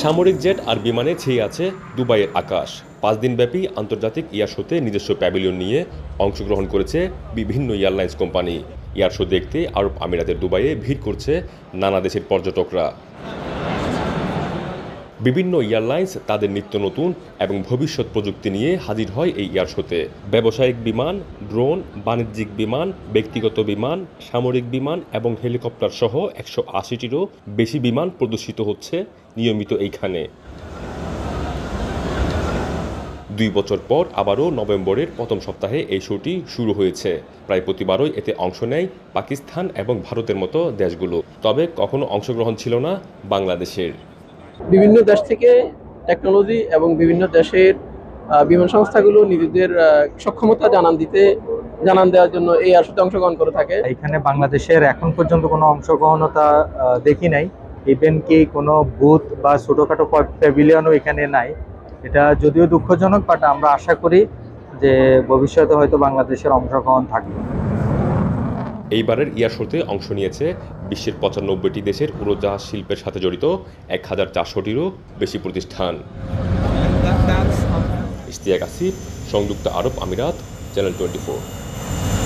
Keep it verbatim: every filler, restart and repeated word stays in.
সামরিক জেট আর বিমানে ছেয়ে আছে দুবাইয়ের আকাশ। পাঁচ দিনব্যাপী আন্তর্জাতিক এয়ার শোতে নিজস্ব প্যাভিলিয়ন নিয়ে অংশগ্রহণ করেছে বিভিন্ন এয়ারলাইন্স কোম্পানি। এয়ার শো দেখতে আরব আমিরাতের দুবাইয়ে ভিড় করছে নানা দেশের পর্যটকরা। বিভিন্ন এয়ারলাইন্স তাদের নিত্য নতুন এবং ভবিষ্যৎ প্রযুক্তি নিয়ে হাজির হয় এই এয়ার শোতে। ব্যবসায়িক বিমান, ড্রোন, বাণিজ্যিক বিমান, ব্যক্তিগত বিমান, সামরিক বিমান এবং হেলিকপ্টার সহ একশো আশিটিরও বেশি বিমান প্রদর্শিত হচ্ছে নিয়মিত এইখানে। দুই বছর পর আবারও নভেম্বরের প্রথম সপ্তাহে এই শোটি শুরু হয়েছে। প্রায় প্রতিবারই এতে অংশ নেয় পাকিস্তান এবং ভারতের মতো দেশগুলো, তবে কখনো অংশগ্রহণ ছিল না বাংলাদেশের। বিভিন্ন দেশ থেকে টেকনোলজি এবং বিভিন্ন দেশের বিমান সংস্থাগুলো নিজেদের সক্ষমতা জানান দিতে জানান দেওয়ার জন্য এই এয়ার শোতে অংশগ্রহণ করে থাকে। এখানে বাংলাদেশের এখন পর্যন্ত কোনো অংশগ্রহণতা দেখি নাই, ইভেন কি কোনো বুথ বা ছোটোখাটো প্যাভিলিয়নও এখানে নাই। এটা যদিও দুঃখজনক, বাট আমরা আশা করি যে ভবিষ্যতে হয়তো বাংলাদেশের অংশগ্রহণ থাকবে। এইবারের এয়ার শোতে অংশ নিয়েছে বিশ্বের পঁচানব্বইটি দেশের উড়োজাহাজ শিল্পের সাথে জড়িত এক হাজার চারশোটিরও বেশি প্রতিষ্ঠান। ইশতিয়াক আসিফ, সংযুক্ত আরব আমিরাত, চ্যানেল টোয়েন্টি ফোর।